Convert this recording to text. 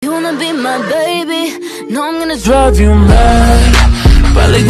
You wanna be my baby? No, I'm gonna drive you mad. Probably